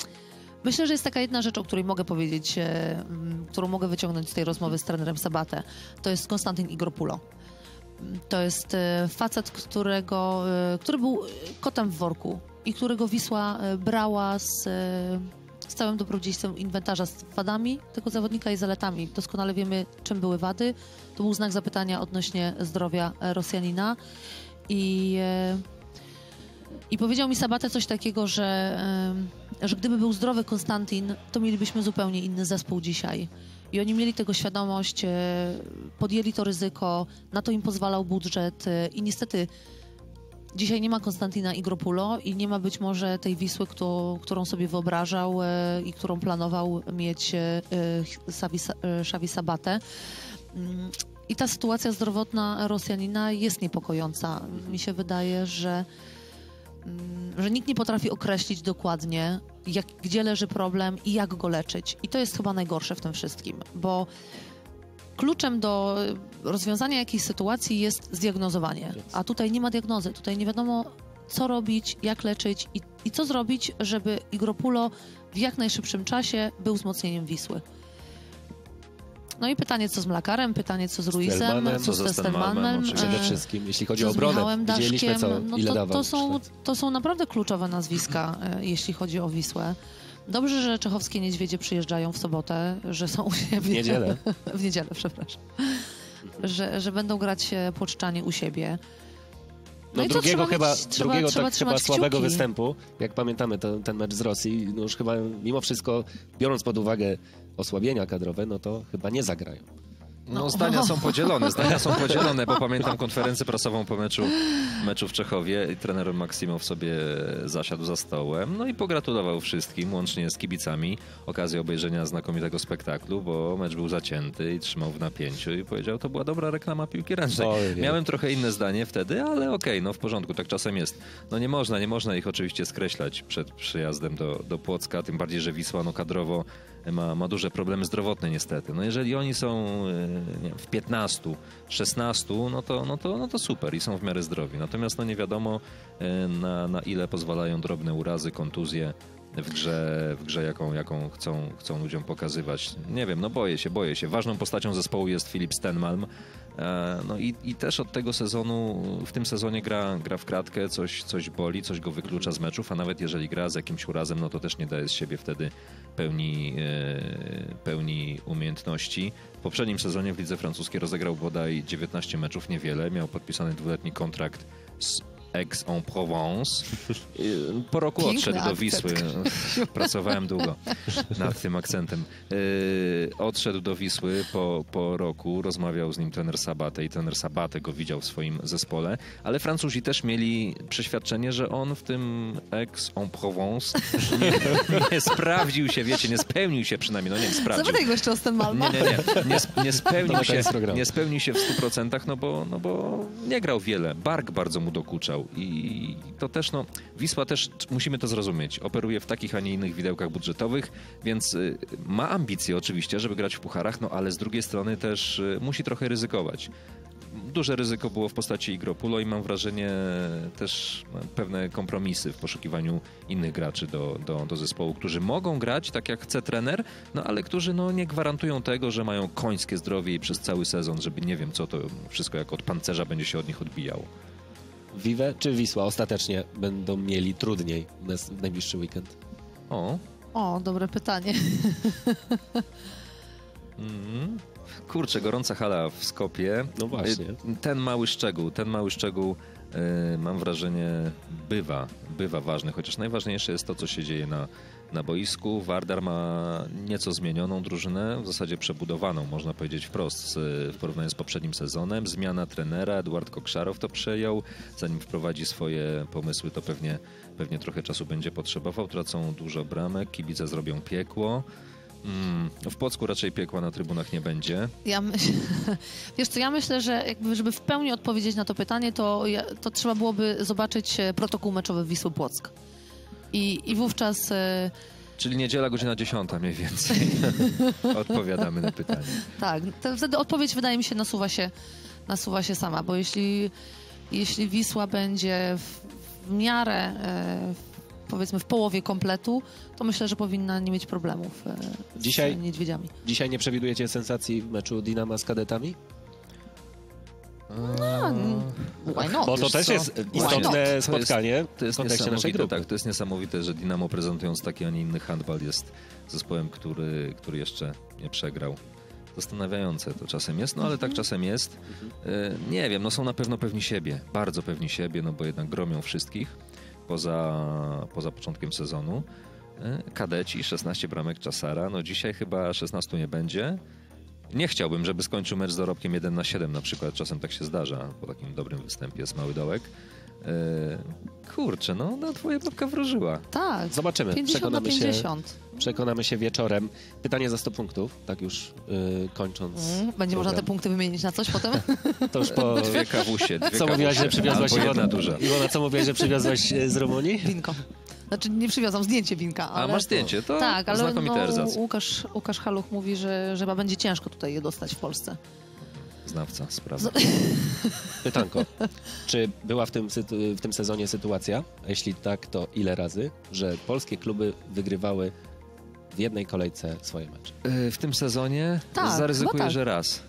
jest taka jedna rzecz, o której mogę powiedzieć, którą mogę wyciągnąć z tej rozmowy z trenerem Sabatę. To jest Konstantin Igropulo. To jest facet, który był kotem w worku i którego Wisła brała z całym dobrodziejstwem inwentarza, z wadami tego zawodnika i zaletami. Doskonale wiemy, czym były wady. To był znak zapytania odnośnie zdrowia Rosjanina i powiedział mi Sabatę coś takiego, że gdyby był zdrowy Konstantin, to mielibyśmy zupełnie inny zespół dzisiaj. I oni mieli tego świadomość, podjęli to ryzyko, na to im pozwalał budżet i niestety dzisiaj nie ma Konstantina Igropulo i nie ma być może tej Wisły, którą sobie wyobrażał i którą planował mieć Xavi Sabatę. I ta sytuacja zdrowotna Rosjanina jest niepokojąca. Mi się wydaje, że nikt nie potrafi określić dokładnie, gdzie leży problem i jak go leczyć. I to jest chyba najgorsze w tym wszystkim, bo kluczem do rozwiązania jakiejś sytuacji jest zdiagnozowanie, a tutaj nie ma diagnozy, tutaj nie wiadomo, co robić, jak leczyć i co zrobić, żeby Igropulo w jak najszybszym czasie był wzmocnieniem Wisły. No i pytanie, co z Mlakarem, pytanie, co z Ruizem, co ze Stelmanem. Przede wszystkim, jeśli chodzi o obronę, widzieliśmy, ile dawał. To są naprawdę kluczowe nazwiska, jeśli chodzi o Wisłę. Dobrze, że czechowskie niedźwiedzie przyjeżdżają w sobotę, że są u siebie. W niedzielę. W niedzielę, przepraszam. Że będą grać płoczczanie u siebie. No drugiego chyba słabego występu, jak pamiętamy ten mecz z Rosji, no już chyba mimo wszystko, biorąc pod uwagę osłabienia kadrowe, no to chyba nie zagrają. No zdania są podzielone, bo pamiętam konferencję prasową po meczu w Czechowie i trener Maksimow sobie zasiadł za stołem, no i pogratulował wszystkim, łącznie z kibicami, okazję obejrzenia znakomitego spektaklu, bo mecz był zacięty i trzymał w napięciu i powiedział, to była dobra reklama piłki ręcznej. Miałem trochę inne zdanie wtedy, ale okej, no w porządku, tak czasem jest. No nie można ich oczywiście skreślać przed przyjazdem do Płocka, tym bardziej, że Wisła no kadrowo ma duże problemy zdrowotne niestety. No jeżeli oni są w 15, 16, no to super i są w miarę zdrowi. Natomiast no nie wiadomo na ile pozwalają drobne urazy, kontuzje w grze jaką chcą ludziom pokazywać. Nie wiem, no boję się. Ważną postacią zespołu jest Filip Stenmalm. No i też od tego sezonu, w tym sezonie gra w kratkę, coś boli, coś go wyklucza z meczów, a nawet jeżeli gra z jakimś urazem, no to też nie daje z siebie wtedy pełni umiejętności. W poprzednim sezonie w lidze francuskiej rozegrał bodaj 19 meczów, niewiele. Miał podpisany 2-letni kontrakt z Aix-en-Provence. Po roku odszedł do Wisły. Pracowałem długo nad tym akcentem. Odszedł do Wisły po roku. Rozmawiał z nim trener Sabatę i trener Sabatę go widział w swoim zespole. Ale Francuzi też mieli przeświadczenie, że on w tym Aix-en-Provence nie sprawdził się, wiecie, nie spełnił się przynajmniej. No nie, sprawdził. Zapytaj go jeszcze o Stenmalma. Nie spełnił się w 100%, no bo nie grał wiele. Bark bardzo mu dokuczał. I to też, no, Wisła też, musimy to zrozumieć, operuje w takich, a nie innych widełkach budżetowych, więc ma ambicje oczywiście, żeby grać w pucharach, no ale z drugiej strony też musi trochę ryzykować. duże ryzyko było w postaci Igropulo i mam wrażenie też pewne kompromisy w poszukiwaniu innych graczy do zespołu, którzy mogą grać tak jak chce trener, no ale którzy nie gwarantują tego, że mają końskie zdrowie i przez cały sezon, żeby nie wiem co to wszystko jak od pancerza będzie się od nich odbijało. Vive czy Wisła ostatecznie będą mieli trudniej w najbliższy weekend? O, dobre pytanie. Kurczę, gorąca hala w Skopie. No właśnie. Ten mały szczegół mam wrażenie bywa ważny, chociaż najważniejsze jest to, co się dzieje na boisku. Vardar ma nieco zmienioną drużynę, w zasadzie przebudowaną, można powiedzieć wprost, w porównaniu z poprzednim sezonem. Zmiana trenera, Eduard Kokszarow to przejął. Zanim wprowadzi swoje pomysły, to pewnie trochę czasu będzie potrzebował. Tracą dużo bramek, kibice zrobią piekło. W Płocku raczej piekła na trybunach nie będzie. Ja myślę, że żeby w pełni odpowiedzieć na to pytanie, to trzeba byłoby zobaczyć protokół meczowy Wisły Płock. I wówczas... Czyli niedziela, godzina 10 mniej więcej. Odpowiadamy na pytanie. Tak, wtedy odpowiedź wydaje mi się nasuwa się sama, bo jeśli Wisła będzie w miarę powiedzmy w połowie kompletu, to myślę, że powinna nie mieć problemów z Niedźwiedziami. Dzisiaj nie przewidujecie sensacji w meczu Dinama z kadetami? Why not? Bo to też jest istotne spotkanie w kontekście naszej grupy. Tak, to jest niesamowite, że Dinamo, prezentując taki, a nie inny handball, jest zespołem, który jeszcze nie przegrał. Zastanawiające to czasem jest, ale tak czasem jest. Nie wiem, są na pewno pewni siebie, bardzo pewni siebie, bo jednak gromią wszystkich poza początkiem sezonu. Kadeci, 16 bramek Czasara, dzisiaj chyba 16 nie będzie. Nie chciałbym, żeby skończył mecz z dorobkiem 1-7 na przykład, czasem tak się zdarza, po takim dobrym występie jest mały dołek. Kurczę, twoja babka wróżyła. Tak, zobaczymy. 50/50. Przekonamy się wieczorem. Pytanie za 100 punktów, tak już kończąc. Będzie można te punkty wymienić na coś potem? To już po... Dwie kawusie. Co mówiłaś, że przywiozłaś jedna duża. Iwona, co mówiłaś, że przywiozłaś z Rumunii? Winko. Znaczy nie przywiozłam zdjęcie winka. Ale... A masz zdjęcie, to tak, ale znakomity erzac. Łukasz Haluch mówi, że chyba będzie ciężko tutaj je dostać w Polsce. Znawca sprawy. Pytanko, czy była w tym sezonie sytuacja, a jeśli tak, to ile razy, że polskie kluby wygrywały w jednej kolejce swoje mecze? W tym sezonie zaryzykuję, że raz.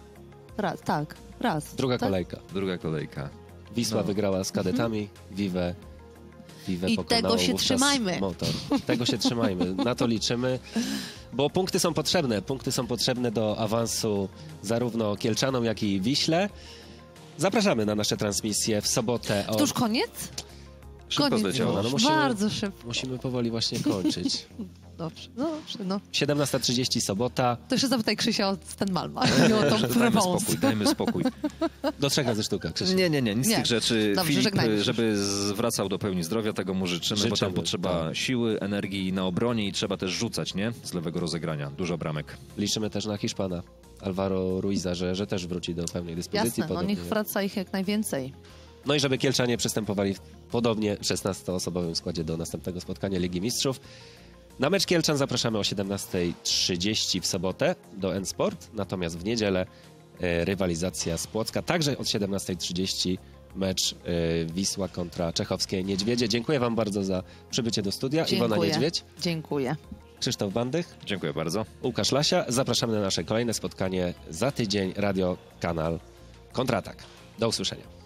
Raz. Druga kolejka. Wisła wygrała z kadetami, Vive i tego się trzymajmy. Motor. Tego się trzymajmy, na to liczymy, bo punkty są potrzebne do awansu zarówno Kielczanom, jak i Wiśle. Zapraszamy na nasze transmisje w sobotę. To już koniec? Szybko zleciało. Bardzo szybko. Musimy powoli właśnie kończyć. Dobrze. 17:30 sobota. To jeszcze zapytaj Krzysia o ten Malma. Dajmy spokój. Do 3 razy sztuka, Krzysiu. Nie, nic z tych rzeczy. Dobrze, Filip, żeby wracał do pełni zdrowia, tego mu życzymy, bo tam potrzeba siły, energii na obronie i trzeba też rzucać, z lewego rozegrania. Dużo bramek. Liczymy też na Hiszpana, Alvaro Ruiza, że też wróci do pełnej dyspozycji. Jasne, niech wraca ich jak najwięcej. No i żeby Kielczanie przystępowali w podobnie 16-osobowym składzie do następnego spotkania Ligi Mistrzów. Na mecz Kielczan zapraszamy o 17:30 w sobotę do N-Sport, natomiast w niedzielę rywalizacja z Płocka, także od 17:30 mecz Wisła kontra czechowskie Niedźwiedzie. Dziękuję wam bardzo za przybycie do studia. Dziękuję. Iwona Niedźwiedź. Dziękuję. Krzysztof Bandych. Dziękuję bardzo. Łukasz Lasia. Zapraszamy na nasze kolejne spotkanie za tydzień. Radio Kanal Kontratak. Do usłyszenia.